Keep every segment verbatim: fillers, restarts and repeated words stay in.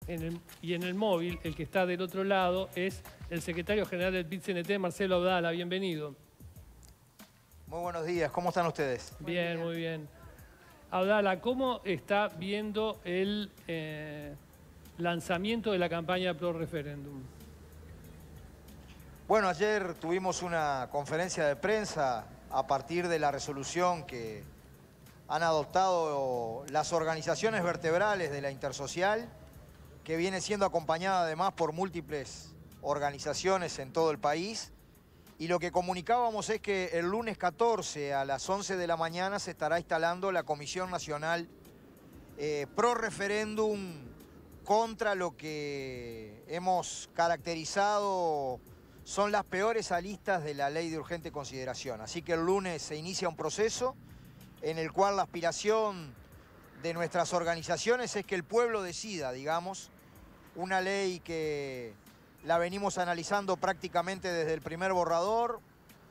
en el, y en el móvil, el que está del otro lado, es el secretario general del P I T C N T, Marcelo Abdala. Bienvenido. Muy buenos días, ¿cómo están ustedes? Bien, muy bien. Abdala, ¿cómo está viendo el eh, lanzamiento de la campaña Pro Referéndum? Bueno, ayer tuvimos una conferencia de prensa a partir de la resolución que han adoptado las organizaciones vertebrales de la Intersocial, que viene siendo acompañada además por múltiples organizaciones en todo el país. Y lo que comunicábamos es que el lunes catorce a las once de la mañana se estará instalando la Comisión Nacional eh, Pro Referéndum contra lo que hemos caracterizado son las peores aristas de la ley de urgente consideración. Así que el lunes se inicia un proceso en el cual la aspiración de nuestras organizaciones es que el pueblo decida, digamos, una ley que la venimos analizando prácticamente desde el primer borrador,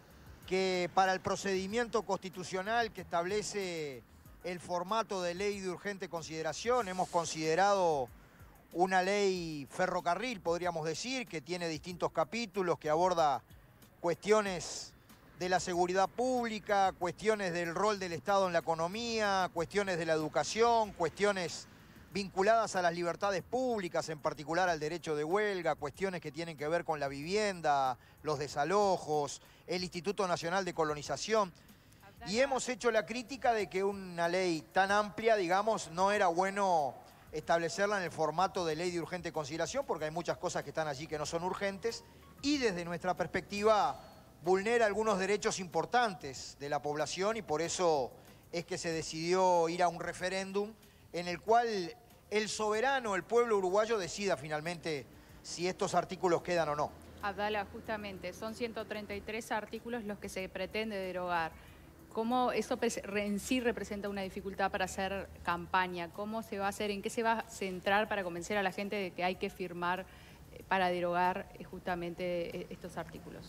que para el procedimiento constitucional que establece el formato de ley de urgente consideración hemos considerado una ley ferrocarril, podríamos decir, que tiene distintos capítulos, que aborda cuestiones de la seguridad pública, cuestiones del rol del Estado en la economía, cuestiones de la educación, cuestiones vinculadas a las libertades públicas, en particular al derecho de huelga, cuestiones que tienen que ver con la vivienda, los desalojos, el Instituto Nacional de Colonización. Y hemos hecho la crítica de que una ley tan amplia, digamos, no era bueno establecerla en el formato de ley de urgente consideración, porque hay muchas cosas que están allí que no son urgentes, y desde nuestra perspectiva vulnera algunos derechos importantes de la población, y por eso es que se decidió ir a un referéndum en el cual el soberano, el pueblo uruguayo, decida finalmente si estos artículos quedan o no. Abdala, justamente, son ciento treinta y tres artículos los que se pretende derogar. ¿Cómo eso en sí representa una dificultad para hacer campaña? ¿Cómo se va a hacer? ¿En qué se va a centrar para convencer a la gente de que hay que firmar para derogar justamente estos artículos?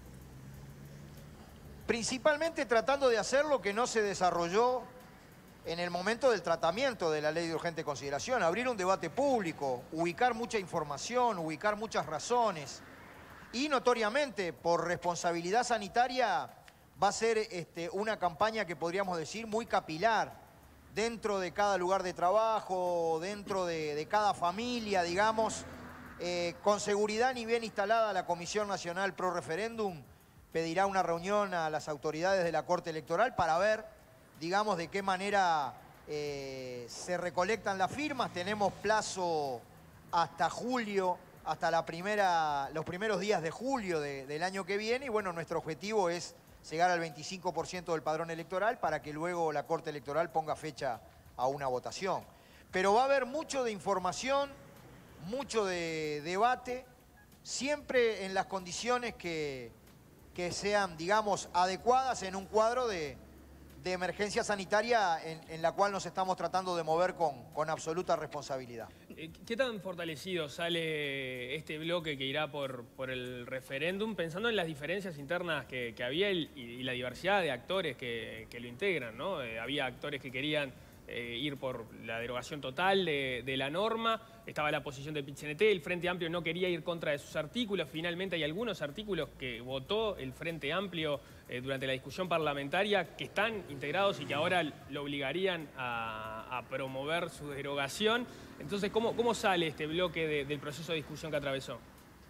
Principalmente tratando de hacer lo que no se desarrolló en el momento del tratamiento de la ley de urgente consideración, abrir un debate público, ubicar mucha información, ubicar muchas razones. Y notoriamente, por responsabilidad sanitaria, va a ser este, una campaña que podríamos decir muy capilar, dentro de cada lugar de trabajo, dentro de, de cada familia, digamos. Eh, con seguridad ni bien instalada la Comisión Nacional Pro Referéndum, pedirá una reunión a las autoridades de la Corte Electoral para ver, digamos, de qué manera eh, se recolectan las firmas. Tenemos plazo hasta julio, hasta la primera, los primeros días de julio de, del año que viene. Y bueno, nuestro objetivo es llegar al veinticinco por ciento del padrón electoral para que luego la Corte Electoral ponga fecha a una votación. Pero va a haber mucho de información, mucho de debate, siempre en las condiciones que, que sean, digamos, adecuadas en un cuadro de... de emergencia sanitaria en, en la cual nos estamos tratando de mover con, con absoluta responsabilidad. ¿Qué tan fortalecido sale este bloque que irá por, por el referéndum, pensando en las diferencias internas que, que había y, y la diversidad de actores que, que lo integran, ¿no? Eh, había actores que querían eh, ir por la derogación total de, de la norma, estaba la posición del P I T C N T, el Frente Amplio no quería ir contra de sus artículos, finalmente hay algunos artículos que votó el Frente Amplio eh, durante la discusión parlamentaria que están integrados y que ahora lo obligarían a, a promover su derogación. Entonces, ¿cómo, cómo sale este bloque de, del proceso de discusión que atravesó?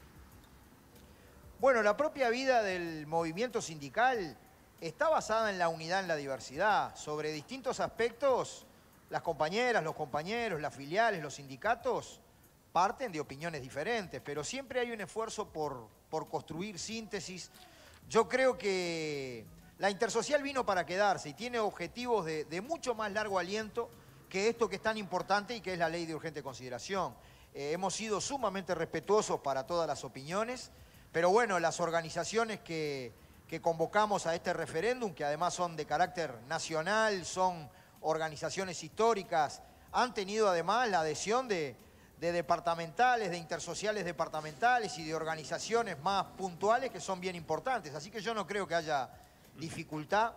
Bueno, la propia vida del movimiento sindical está basada en la unidad, en la diversidad. Sobre distintos aspectos, las compañeras, los compañeros, las filiales, los sindicatos parten de opiniones diferentes, pero siempre hay un esfuerzo por, por construir síntesis. Yo creo que la Intersocial vino para quedarse y tiene objetivos de, de mucho más largo aliento que esto que es tan importante y que es la ley de urgente consideración. Eh, hemos sido sumamente respetuosos para todas las opiniones, pero bueno, las organizaciones que, que convocamos a este referéndum, que además son de carácter nacional, son organizaciones históricas, han tenido además la adhesión de, de departamentales, de intersociales departamentales y de organizaciones más puntuales que son bien importantes. Así que yo no creo que haya dificultad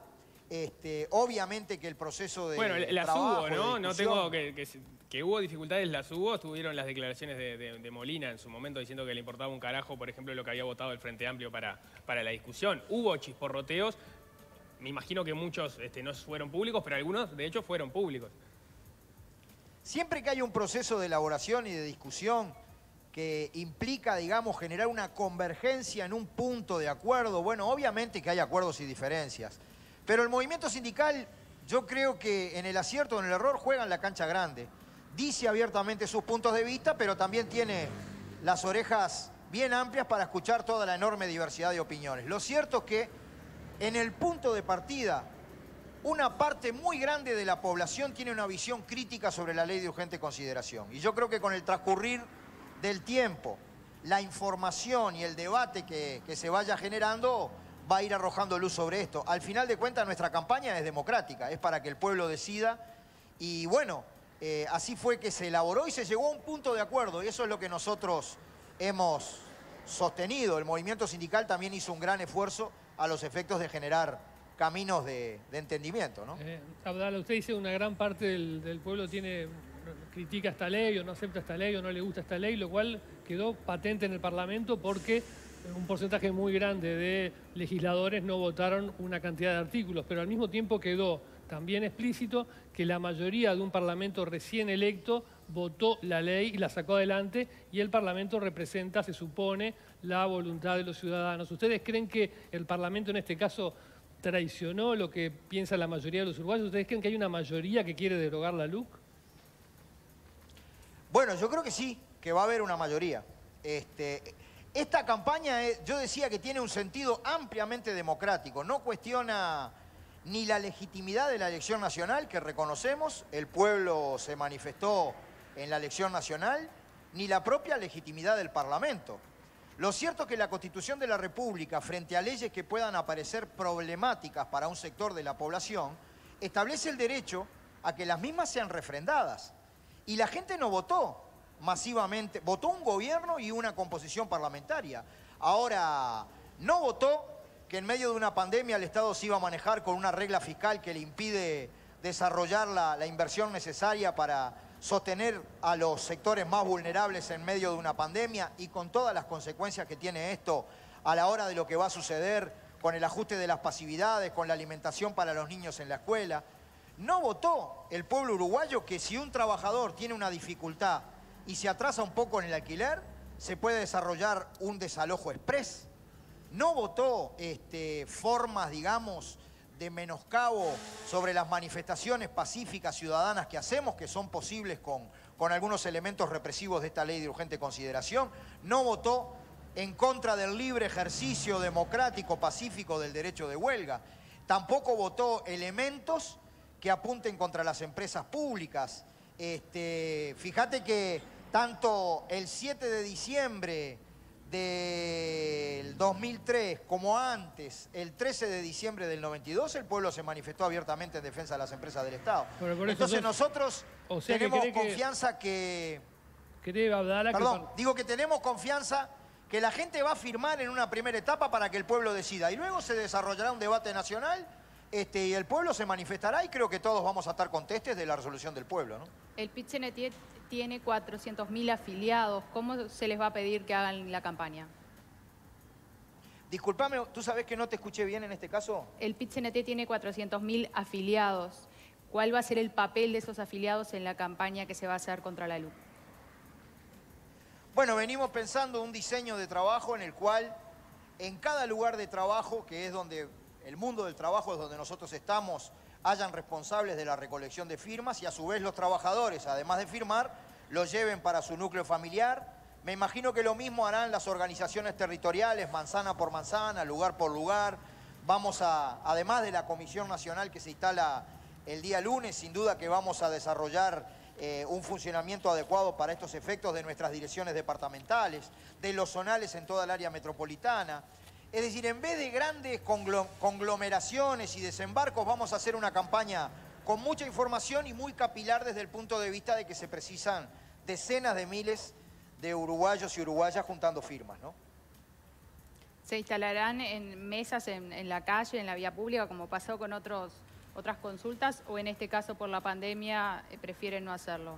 Este, obviamente que el proceso de Bueno, las trabajo, hubo, ¿no? de No discusión- tengo que, que, que hubo dificultades, las hubo. Estuvieron las declaraciones de, de, de Molina en su momento diciendo que le importaba un carajo, por ejemplo, lo que había votado el Frente Amplio para, para la discusión. Hubo chisporroteos. Me imagino que muchos este, no fueron públicos, pero algunos, de hecho, fueron públicos. Siempre que hay un proceso de elaboración y de discusión que implica, digamos, generar una convergencia en un punto de acuerdo, bueno, obviamente que hay acuerdos y diferencias. Pero el movimiento sindical, yo creo que en el acierto o en el error juega en la cancha grande. Dice abiertamente sus puntos de vista, pero también tiene las orejas bien amplias para escuchar toda la enorme diversidad de opiniones. Lo cierto es que en el punto de partida, una parte muy grande de la población tiene una visión crítica sobre la ley de urgente consideración. Y yo creo que con el transcurrir del tiempo, la información y el debate que, que se vaya generando va a ir arrojando luz sobre esto. Al final de cuentas, nuestra campaña es democrática, es para que el pueblo decida. Y bueno, eh, así fue que se elaboró y se llegó a un punto de acuerdo. Y eso es lo que nosotros hemos sostenido. El movimiento sindical también hizo un gran esfuerzo a los efectos de generar caminos de, de entendimiento, ¿no? Eh, Abdala, usted dice una gran parte del, del pueblo tiene, critica esta ley o no acepta esta ley o no le gusta esta ley, lo cual quedó patente en el Parlamento porque un porcentaje muy grande de legisladores no votaron una cantidad de artículos, pero al mismo tiempo quedó también explícito que la mayoría de un Parlamento recién electo votó la ley y la sacó adelante y el Parlamento representa, se supone, la voluntad de los ciudadanos. ¿Ustedes creen que el Parlamento en este caso traicionó lo que piensa la mayoría de los uruguayos? ¿Ustedes creen que hay una mayoría que quiere derogar la L U C? Bueno, yo creo que sí, que va a haber una mayoría. Este, esta campaña, es, yo decía que tiene un sentido ampliamente democrático. No cuestiona ni la legitimidad de la elección nacional, que reconocemos, el pueblo se manifestó en la elección nacional, ni la propia legitimidad del Parlamento. Lo cierto es que la Constitución de la República, frente a leyes que puedan aparecer problemáticas para un sector de la población, establece el derecho a que las mismas sean refrendadas. Y la gente no votó masivamente, votó un gobierno y una composición parlamentaria. Ahora, no votó que en medio de una pandemia el Estado se iba a manejar con una regla fiscal que le impide desarrollar la, la inversión necesaria para sostener a los sectores más vulnerables en medio de una pandemia y con todas las consecuencias que tiene esto a la hora de lo que va a suceder con el ajuste de las pasividades, con la alimentación para los niños en la escuela. No votó el pueblo uruguayo que si un trabajador tiene una dificultad y se atrasa un poco en el alquiler, se puede desarrollar un desalojo exprés. No votó este, formas, digamos, de menoscabo sobre las manifestaciones pacíficas ciudadanas que hacemos, que son posibles con, con algunos elementos represivos de esta ley de urgente consideración. No votó en contra del libre ejercicio democrático, pacífico del derecho de huelga. Tampoco votó elementos que apunten contra las empresas públicas. Este, fíjate que tanto el siete de diciembre del dos mil tres como antes, el trece de diciembre del noventa y dos, el pueblo se manifestó abiertamente en defensa de las empresas del Estado. Bueno, por eso Entonces sos- nosotros o sea que tenemos cree que- confianza que... ¿Cree, Abdala, que Perdón, par- digo que tenemos confianza que la gente va a firmar en una primera etapa para que el pueblo decida. Y luego se desarrollará un debate nacional este, y el pueblo se manifestará y creo que todos vamos a estar contestes de la resolución del pueblo, ¿no? El P I T C N T tiene cuatrocientos mil afiliados. ¿Cómo se les va a pedir que hagan la campaña? Disculpame, ¿tú sabés que no te escuché bien en este caso? El P I T C N T tiene cuatrocientos mil afiliados. ¿Cuál va a ser el papel de esos afiliados en la campaña que se va a hacer contra la L U C? Bueno, venimos pensando un diseño de trabajo en el cual en cada lugar de trabajo, que es donde el mundo del trabajo es donde nosotros estamos, hayan responsables de la recolección de firmas y a su vez los trabajadores, además de firmar, los lleven para su núcleo familiar. Me imagino que lo mismo harán las organizaciones territoriales, manzana por manzana, lugar por lugar. Vamos a, además de la Comisión Nacional que se instala el día lunes, sin duda que vamos a desarrollar eh, un funcionamiento adecuado para estos efectos de nuestras direcciones departamentales, de los zonales en toda el área metropolitana. Es decir, en vez de grandes conglo- conglomeraciones y desembarcos, vamos a hacer una campaña con mucha información y muy capilar desde el punto de vista de que se precisan decenas de miles de uruguayos y uruguayas juntando firmas, ¿no? ¿Se instalarán en mesas en, en la calle, en la vía pública, como pasó con otros, otras consultas, o en este caso por la pandemia eh, prefieren no hacerlo?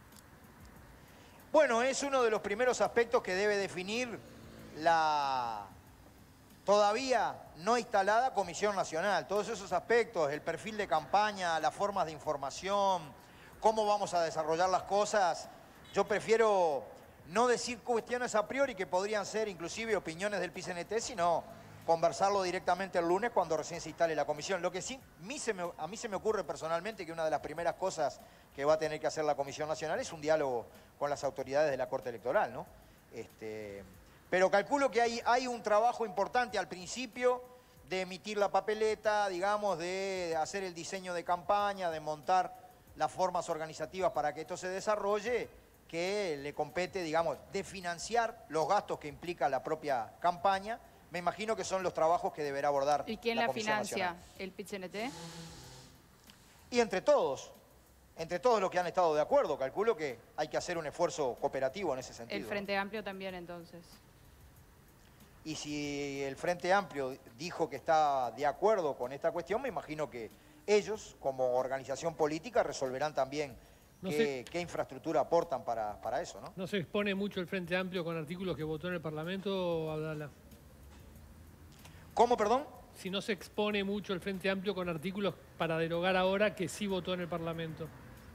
Bueno, es uno de los primeros aspectos que debe definir la todavía no instalada Comisión Nacional. Todos esos aspectos, el perfil de campaña, las formas de información, cómo vamos a desarrollar las cosas, yo prefiero no decir cuestiones a priori que podrían ser inclusive opiniones del P C N T, sino conversarlo directamente el lunes cuando recién se instale la comisión. Lo que sí a mí, se me, a mí se me ocurre personalmente que una de las primeras cosas que va a tener que hacer la Comisión Nacional es un diálogo con las autoridades de la Corte Electoral, ¿no? Este, pero calculo que hay, hay un trabajo importante al principio de emitir la papeleta, digamos, de hacer el diseño de campaña, de montar las formas organizativas para que esto se desarrolle, que le compete, digamos, de financiar los gastos que implica la propia campaña. Me imagino que son los trabajos que deberá abordar la Comisión Nacional. ¿Y quién la financia? ¿El P C N T? Y entre todos, entre todos los que han estado de acuerdo, calculo que hay que hacer un esfuerzo cooperativo en ese sentido. ¿El Frente Amplio también, entonces? Y si el Frente Amplio dijo que está de acuerdo con esta cuestión, me imagino que ellos, como organización política, resolverán también no qué, sé, qué infraestructura aportan para, para eso, ¿no? ¿No se expone mucho el Frente Amplio con artículos que votó en el Parlamento, Abdala? ¿Cómo, perdón? Si no se expone mucho el Frente Amplio con artículos para derogar ahora que sí votó en el Parlamento.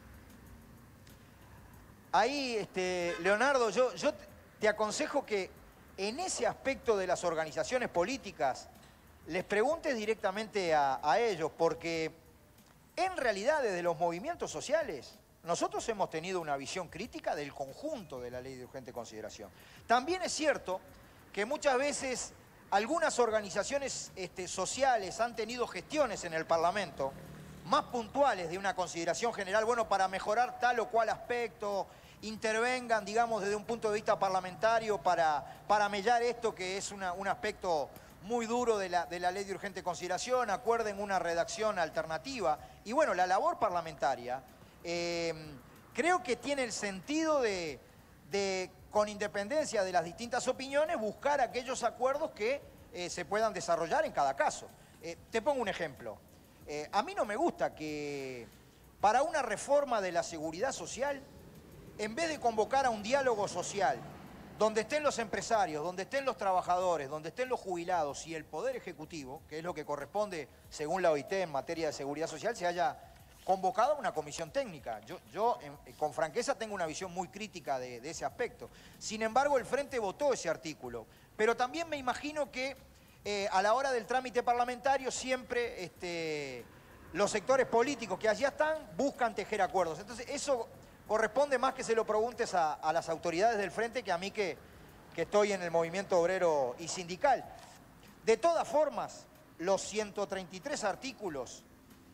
Ahí, este, Leonardo, yo, yo te aconsejo que en ese aspecto de las organizaciones políticas les preguntes directamente a, a ellos, porque en realidad desde los movimientos sociales nosotros hemos tenido una visión crítica del conjunto de la ley de urgente consideración. También es cierto que muchas veces algunas organizaciones este, sociales han tenido gestiones en el Parlamento más puntuales de una consideración general, bueno, para mejorar tal o cual aspecto, intervengan, digamos, desde un punto de vista parlamentario para, para mellar esto que es una, un aspecto muy duro de la, de la ley de urgente consideración, acuerden una redacción alternativa. Y bueno, la labor parlamentaria eh, creo que tiene el sentido de, de, con independencia de las distintas opiniones, buscar aquellos acuerdos que eh, se puedan desarrollar en cada caso. Eh, te pongo un ejemplo. Eh, a mí no me gusta que para una reforma de la seguridad social, en vez de convocar a un diálogo social, donde estén los empresarios, donde estén los trabajadores, donde estén los jubilados y el Poder Ejecutivo, que es lo que corresponde según la O I T en materia de seguridad social, se haya convocado a una comisión técnica. Yo, yo en, con franqueza, tengo una visión muy crítica de, de ese aspecto. Sin embargo, el Frente votó ese artículo. Pero también me imagino que eh, a la hora del trámite parlamentario siempre este, los sectores políticos que allá están buscan tejer acuerdos. Entonces, eso corresponde más que se lo preguntes a, a las autoridades del Frente que a mí que, que estoy en el movimiento obrero y sindical. De todas formas, los ciento treinta y tres artículos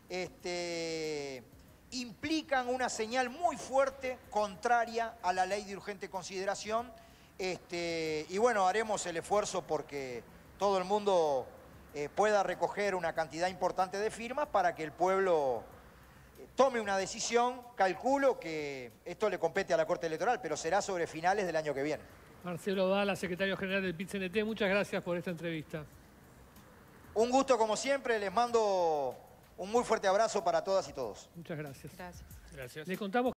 este, implican una señal muy fuerte contraria a la ley de urgente consideración este, y bueno, haremos el esfuerzo porque todo el mundo eh, pueda recoger una cantidad importante de firmas para que el pueblo tome una decisión. Calculo que esto le compete a la Corte Electoral, pero será sobre finales del año que viene. Marcelo Abdala, secretario general del P I T C N T, muchas gracias por esta entrevista. Un gusto como siempre, les mando un muy fuerte abrazo para todas y todos. Muchas gracias. Gracias. Gracias. Les contamos